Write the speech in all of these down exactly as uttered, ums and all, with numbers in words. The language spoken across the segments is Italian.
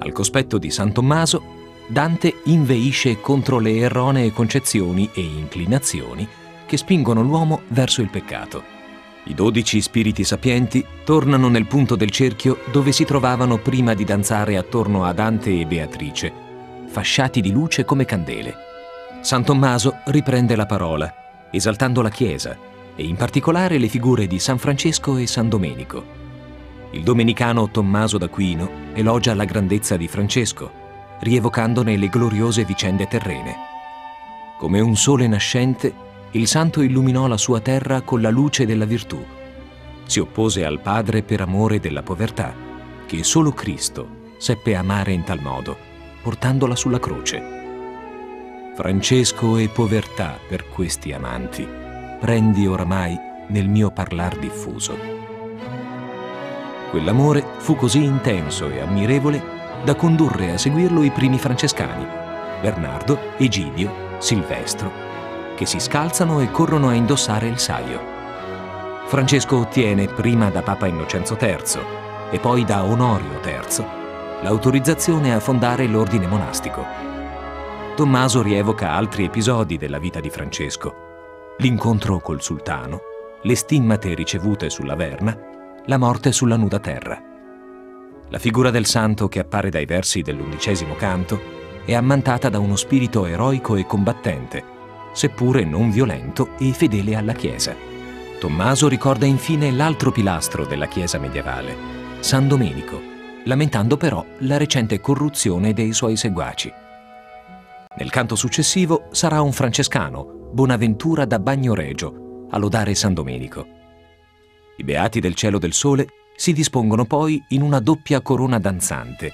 Al cospetto di San Tommaso, Dante inveisce contro le erronee concezioni e inclinazioni che spingono l'uomo verso il peccato. I dodici spiriti sapienti tornano nel punto del cerchio dove si trovavano prima di danzare attorno a Dante e Beatrice, fasciati di luce come candele. San Tommaso riprende la parola, esaltando la Chiesa, e in particolare le figure di San Francesco e San Domenico. Il domenicano Tommaso d'Aquino elogia la grandezza di Francesco, rievocandone le gloriose vicende terrene. Come un sole nascente, il santo illuminò la sua terra con la luce della virtù. Si oppose al Padre per amore della povertà, che solo Cristo seppe amare in tal modo, portandola sulla croce. Francesco e povertà per questi amanti, prendi oramai nel mio parlar diffuso. Quell'amore fu così intenso e ammirevole da condurre a seguirlo i primi francescani, Bernardo, Egidio, Silvestro, che si scalzano e corrono a indossare il saio. Francesco ottiene prima da Papa Innocenzo terzo e poi da Onorio terzo l'autorizzazione a fondare l'ordine monastico. Tommaso rievoca altri episodi della vita di Francesco: l'incontro col sultano, le stimmate ricevute sulla Verna, la morte sulla nuda terra. La figura del santo che appare dai versi dell'undicesimo canto è ammantata da uno spirito eroico e combattente, seppure non violento e fedele alla Chiesa. Tommaso ricorda infine l'altro pilastro della Chiesa medievale, San Domenico, lamentando però la recente corruzione dei suoi seguaci. Nel canto successivo sarà un francescano, Bonaventura da Bagnoregio, a lodare San Domenico. I beati del cielo del sole si dispongono poi in una doppia corona danzante.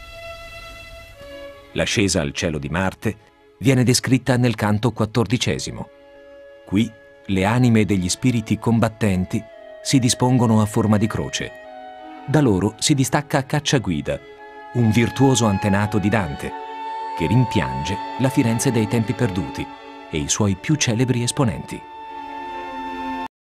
L'ascesa al cielo di Marte viene descritta nel canto quattordicesimo. Qui le anime degli spiriti combattenti si dispongono a forma di croce. Da loro si distacca Cacciaguida, un virtuoso antenato di Dante, che rimpiange la Firenze dei tempi perduti e i suoi più celebri esponenti.